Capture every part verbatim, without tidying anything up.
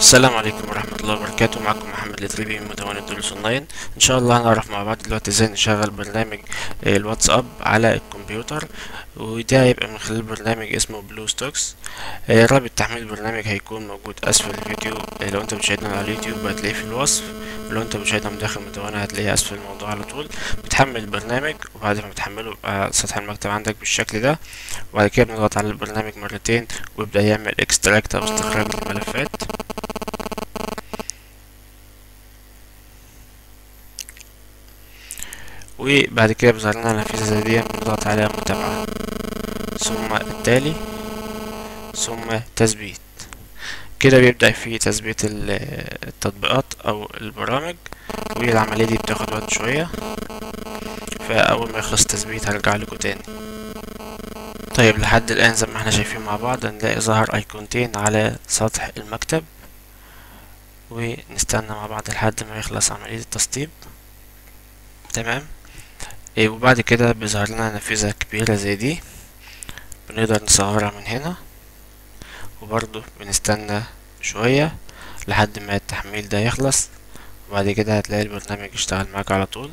السلام عليكم ورحمة الله وبركاته. معكم محمد الاتريبي من مدونة دروس اونلاين. ان شاء الله هنعرف مع بعض دلوقتي ازاي نشغل برنامج آه، الواتساب على الكمبيوتر، وده هيبقى من خلال برنامج اسمه بلو ستوكس. آه، رابط تحميل البرنامج هيكون موجود اسفل الفيديو. آه، لو انت بتشاهدنا على اليوتيوب هتلاقيه في الوصف، ولو انت بتشاهدنا من داخل المدونة هتلاقيه اسفل الموضوع على طول. بتحمل البرنامج، وبعد ما بتحمله يبقى سطح المكتب عندك بالشكل ده، وبعد كده بنضغط على البرنامج مرتين ويبدأ يعمل اكستراكت او استخراج الملفات. وبعد كده بيظهر لنا نافذة زي دي، بنضغط عليها متابعة، ثم التالي، ثم تثبيت. كده بيبدأ في تثبيت ال- التطبيقات أو البرامج، والعملية دي بتاخد وقت شوية، فأول ما يخلص التثبيت هرجع لكم تاني. طيب لحد الآن زي ما احنا شايفين مع بعض هنلاقي ظهر أيقونتين على سطح المكتب، ونستنى مع بعض لحد ما يخلص عملية التسطيب. تمام. إيه، وبعد كده بيظهر لنا نافذة كبيرة زي دي، بنقدر نصغرها من هنا، وبرضه بنستنى شوية لحد ما التحميل ده يخلص، وبعد كده هتلاقي البرنامج يشتغل معاك على طول.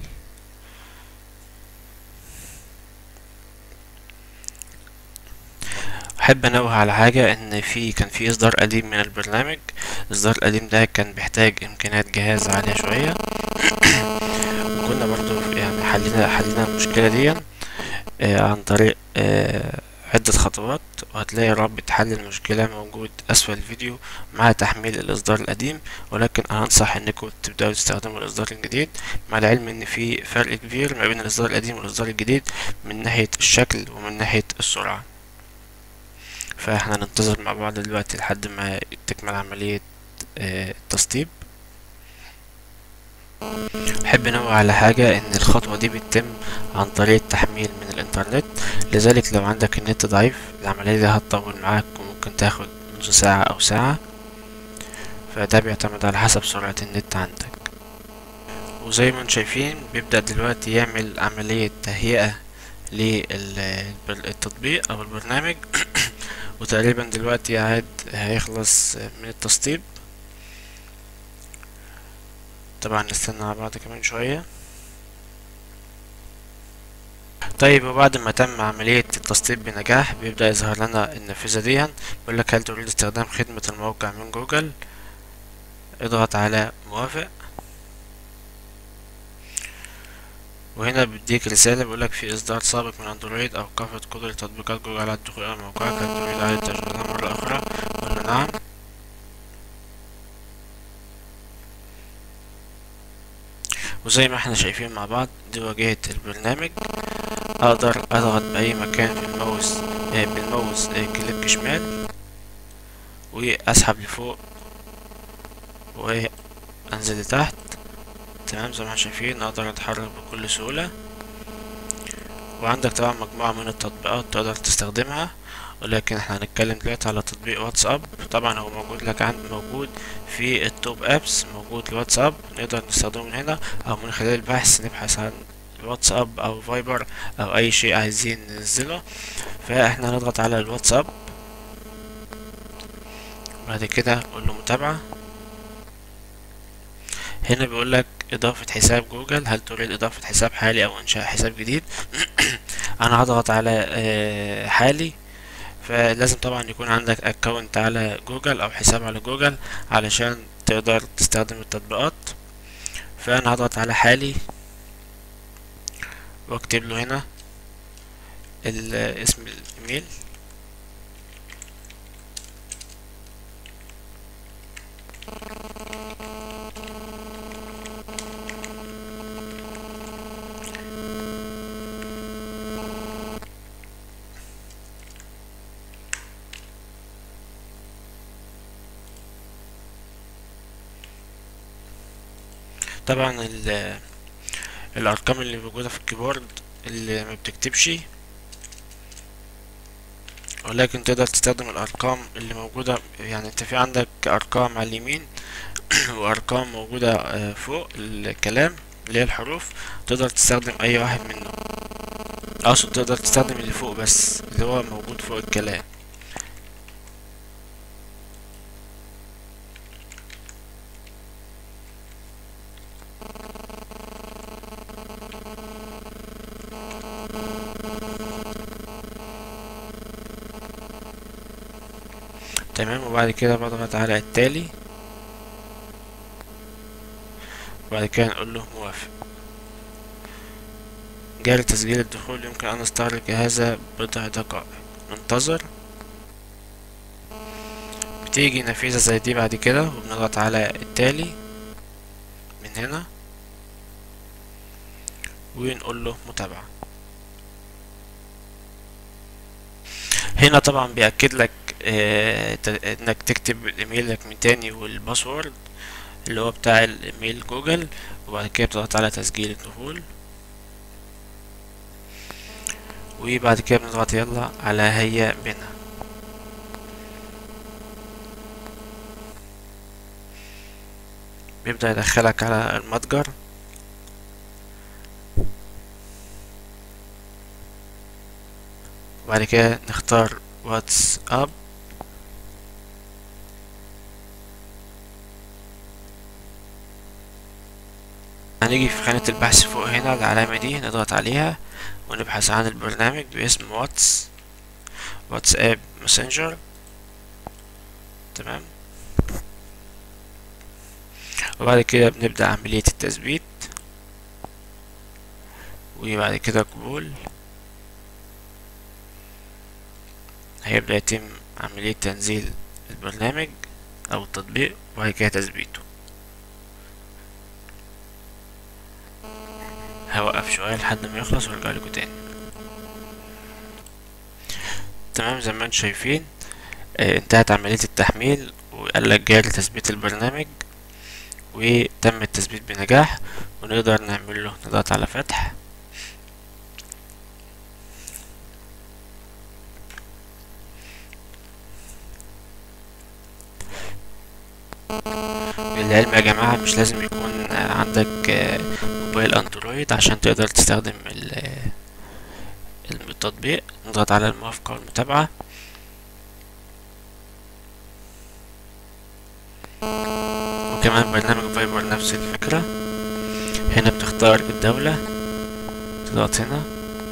احب انوه على حاجة، ان في كان في اصدار قديم من البرنامج. الاصدار القديم ده كان بيحتاج امكانيات جهاز عالية شوية، وكنا برضو يعني حلينا حلينا المشكلة دي آه، عن طريق آه، عدة خطوات، وهتلاقي رابط حل المشكلة موجود أسفل الفيديو مع تحميل الإصدار القديم. ولكن أنا أنصح إنكم تبدأوا تستخدموا الإصدار الجديد، مع العلم إن في فرق كبير ما بين الإصدار القديم والإصدار الجديد من ناحية الشكل ومن ناحية السرعة. فاحنا هننتظر مع بعض دلوقتي لحد ما تكمل عملية آه، التسطيب. أحب أنوه على حاجة، إن الخطوة دي بتتم عن طريق تحميل من الإنترنت، لذلك لو عندك النت ضعيف العملية دي هتطول معاك وممكن تاخد نص ساعة أو ساعة، فده بيعتمد على حسب سرعة النت عندك. وزي ما انتم شايفين بيبدأ دلوقتي يعمل عملية تهيئة للتطبيق أو البرنامج وتقريبا دلوقتي عاد هيخلص من التسطيب. طبعا نستنى مع بعض كمان شوية. طيب وبعد ما تم عملية التسطيب بنجاح بيبدأ يظهر لنا النافذة دي، بيقول لك هل تريد استخدام خدمة الموقع من جوجل؟ اضغط على موافق، وهنا بيديك رسالة بيقول لك في إصدار سابق من أندرويد أوقفت قدرة تطبيقات جوجل على الدخول على موقعك، هل تريد إعادة تشغيلها مرة أخرى؟ قلنا نعم. وزي ما احنا شايفين مع بعض دي واجهة البرنامج. أقدر أضغط بأي مكان في الماوس آه، بالماوس آه، كليك شمال، وأسحب لفوق وأنزل لتحت. تمام. زي ما احنا شايفين أقدر أتحرك بكل سهولة، وعندك طبعا مجموعة من التطبيقات تقدر تستخدمها، ولكن احنا هنتكلم دلوقتي على تطبيق واتساب. طبعا هو موجود لك عند موجود في التوب ابس، موجود الواتساب نقدر نستخدمه من هنا، او من خلال البحث نبحث عن واتساب او فايبر او اي شيء عايزين ننزله. فاحنا هنضغط على الواتساب، بعد كده نقول له متابعة. هنا بيقول لك إضافة حساب جوجل، هل تريد إضافة حساب حالي أو إنشاء حساب جديد؟ أنا هضغط على آه، حالي. فلازم طبعا يكون عندك أكونت على جوجل أو حساب على جوجل علشان تقدر تستخدم التطبيقات. فأنا هضغط على حالي واكتب له هنا ال- اسم الإيميل. طبعا ال- الأرقام اللي موجودة في الكيبورد اللي ما بتكتبش، ولكن تقدر تستخدم الأرقام اللي موجودة. يعني انت في عندك أرقام على اليمين وأرقام موجودة آه، فوق الكلام اللي هي الحروف، تقدر تستخدم أي واحد منهم. أقصد تقدر تستخدم اللي فوق بس، اللي هو موجود فوق الكلام. تمام. وبعد كده بضغط على التالي، وبعد كده نقول له موافق. جاري تسجيل الدخول، يمكن ان نستغرق هذا بضع دقائق، ننتظر. بتيجي نافذة زي دي بعد كده، وبنضغط على التالي من هنا ونقول له متابعة. هنا طبعا بيأكد لك آه انك تكتب ايميلك من تاني والباسورد اللي هو بتاع الايميل جوجل، وبعد كده بتضغط على تسجيل الدخول، وبعد كده بنضغط يلا على هيا بنا. بيبدأ يدخلك على المتجر، وبعد كده نختار واتساب، هنيجي في خانة البحث فوق هنا العلامة دي نضغط عليها ونبحث عن البرنامج باسم واتس واتساب ماسنجر. تمام. وبعد كده بنبدأ عملية التثبيت، وبعد كده قبول. هيبدأ يتم عملية تنزيل البرنامج أو التطبيق، وبعد كده تثبيته. هوقف شوية لحد ما يخلص وارجع لكم تاني. تمام. زي ما انتم شايفين آه انتهت عملية التحميل، وقال لك جاري تثبيت البرنامج، وتم التثبيت بنجاح. ونقدر نعمل له نضغط على فتح. للعلم يا جماعة مش لازم يكون عندك موبايل اندرويد عشان تقدر تستخدم التطبيق. نضغط على الموافقة والمتابعة، وكمان برنامج فايبر نفس الفكرة. هنا بتختار الدولة، تضغط هنا،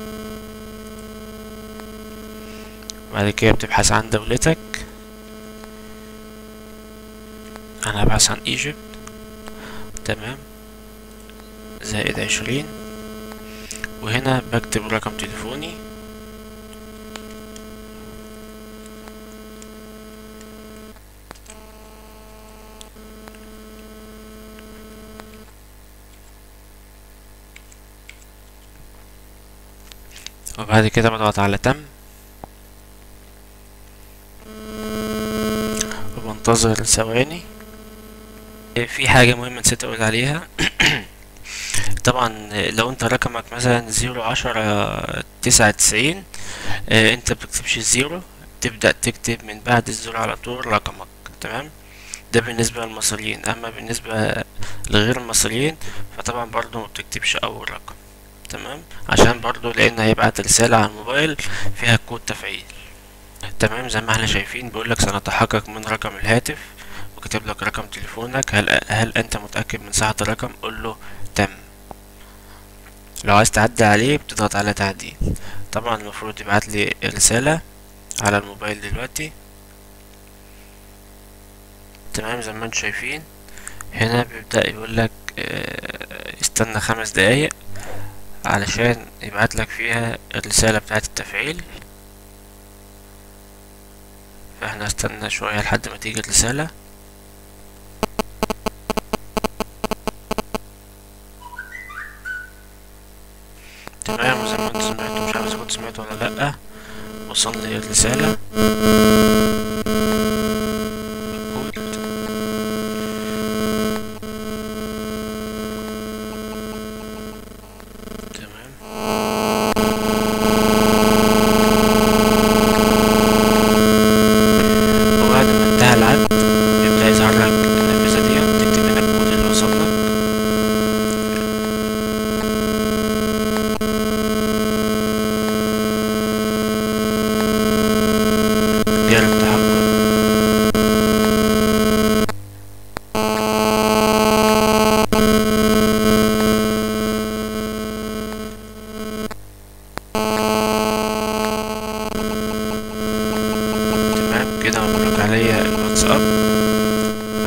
بعد كده بتبحث عن دولتك. انا هبحث عن ايجيبت. تمام. زائد عشرين، وهنا بكتب رقم تليفوني، وبعد كده بضغط على تم، وبنتظر ثواني. في حاجة مهمة نسيت اقول عليها طبعا لو انت رقمك مثلا زيرو عشرة تسعة وتسعين، اه انت بتكتبش الزيرو، تبدأ تكتب من بعد الزيرو على طول رقمك. تمام. ده بالنسبة للمصريين. اما بالنسبة لغير المصريين فطبعا برضو ما بتكتبش اول رقم. تمام. عشان برضو لان هيبعت رسالة على الموبايل فيها كود تفعيل. تمام. زي ما احنا شايفين بيقولك سنتحقق من رقم الهاتف، وكتب لك رقم تليفونك. هل هل انت متأكد من صحة الرقم؟ قول له تم. لو عايز تعدل عليه بتضغط على تعديل. طبعا المفروض يبعت لي رسالة على الموبايل دلوقتي. تمام. زي ما انتم شايفين هنا بيبدأ يقول لك اه استنى خمس دقايق علشان يبعت لك فيها الرسالة بتاعت التفعيل. فاحنا استنى شوية لحد ما تيجي الرسالة. تمام. وزي ما انتم سمعتوا، مش عارف اذا كنتوا سمعتوا ولا لأ، وصل لي الرسالة.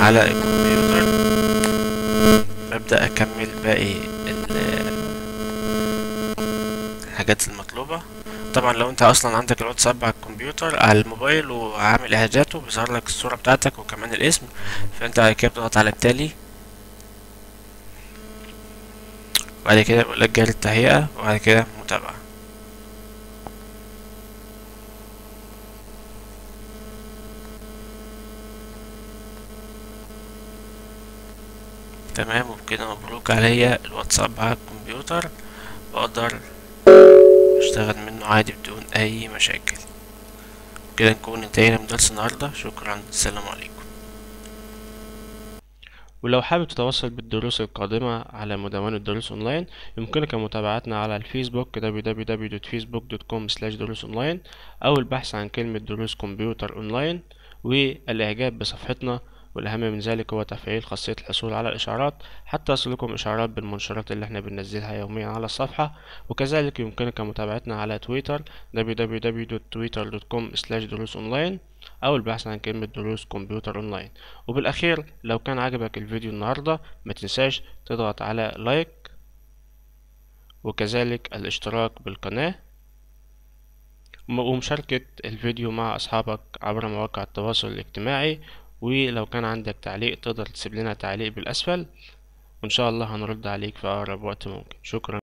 على الكمبيوتر، ببدأ اكمل باقي الحاجات المطلوبة. طبعا لو انت اصلا عندك الواتساب على الكمبيوتر على الموبايل وعامل اعداداته بيظهر لك الصورة بتاعتك وكمان الاسم، فانت بعد كده بتضغط على التالي، وبعد كده بيقول لك جاري التهيئة، وبعد كده متابعة. تمام، وبكده مبروك عليا الواتساب على الكمبيوتر، بقدر اشتغل منه عادي بدون اي مشاكل. كده نكون انتهينا من درس النهاردة. شكرا، السلام عليكم. ولو حابب تتواصل بالدروس القادمة على مدونة دروس أونلاين، يمكنك متابعتنا على الفيسبوك دبليو دبليو دبليو دوت فيسبوك دوت كوم سلاش دروس أونلاين، أو البحث عن كلمة دروس كمبيوتر أونلاين والإعجاب بصفحتنا. والأهم من ذلك هو تفعيل خاصية الحصول على الإشعارات حتى يصلكم إشعارات بالمنشورات اللي احنا بننزلها يوميا على الصفحة. وكذلك يمكنك متابعتنا على تويتر دبليو دبليو دبليو دوت تويتر دوت كوم سلاش دروس أونلاين، أو البحث عن كلمة دروس كمبيوتر أونلاين. وبالأخير، لو كان عجبك الفيديو النهاردة ما تنساش تضغط على لايك، وكذلك الاشتراك بالقناة، ومشاركة الفيديو مع أصحابك عبر مواقع التواصل الاجتماعي. ولو كان عندك تعليق تقدر تسيب لنا تعليق بالأسفل، وإن شاء الله هنرد عليك في أقرب وقت ممكن. شكرا.